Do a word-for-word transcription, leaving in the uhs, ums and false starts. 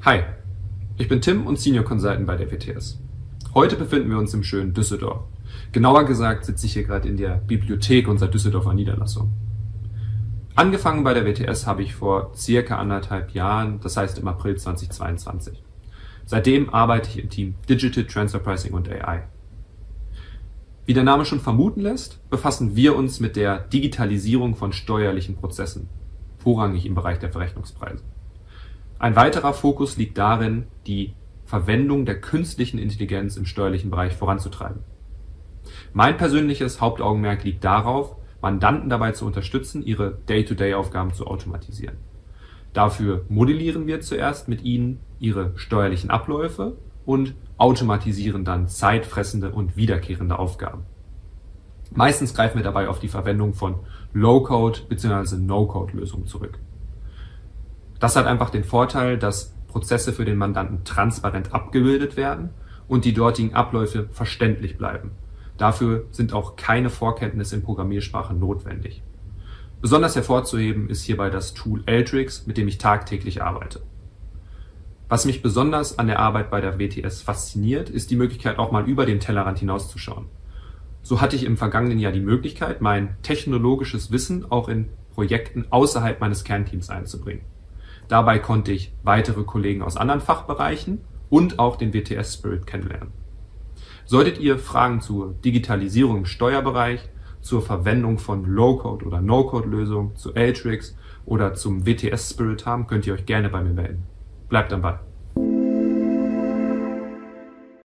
Hi, ich bin Tim und Senior Consultant bei der W T S. Heute befinden wir uns im schönen Düsseldorf. Genauer gesagt sitze ich hier gerade in der Bibliothek unserer Düsseldorfer Niederlassung. Angefangen bei der W T S habe ich vor circa anderthalb Jahren, das heißt im April zweitausendzweiundzwanzig. Seitdem arbeite ich im Team Digital Transfer Pricing und A I. Wie der Name schon vermuten lässt, befassen wir uns mit der Digitalisierung von steuerlichen Prozessen, vorrangig im Bereich der Verrechnungspreise. Ein weiterer Fokus liegt darin, die Verwendung der künstlichen Intelligenz im steuerlichen Bereich voranzutreiben. Mein persönliches Hauptaugenmerk liegt darauf, Mandanten dabei zu unterstützen, ihre Day-to-Day-Aufgaben zu automatisieren. Dafür modellieren wir zuerst mit ihnen ihre steuerlichen Abläufe und automatisieren dann zeitfressende und wiederkehrende Aufgaben. Meistens greifen wir dabei auf die Verwendung von Low-Code bzw. No-Code-Lösungen zurück. Das hat einfach den Vorteil, dass Prozesse für den Mandanten transparent abgebildet werden und die dortigen Abläufe verständlich bleiben. Dafür sind auch keine Vorkenntnisse in Programmiersprache notwendig. Besonders hervorzuheben ist hierbei das Tool Alteryx, mit dem ich tagtäglich arbeite. Was mich besonders an der Arbeit bei der W T S fasziniert, ist die Möglichkeit, auch mal über den Tellerrand hinauszuschauen. So hatte ich im vergangenen Jahr die Möglichkeit, mein technologisches Wissen auch in Projekten außerhalb meines Kernteams einzubringen. Dabei konnte ich weitere Kollegen aus anderen Fachbereichen und auch den W T S-Spirit kennenlernen. Solltet ihr Fragen zur Digitalisierung im Steuerbereich, zur Verwendung von Low-Code- oder No-Code-Lösungen, zu Alteryx oder zum W T S-Spirit haben, könnt ihr euch gerne bei mir melden. Bleibt am Ball.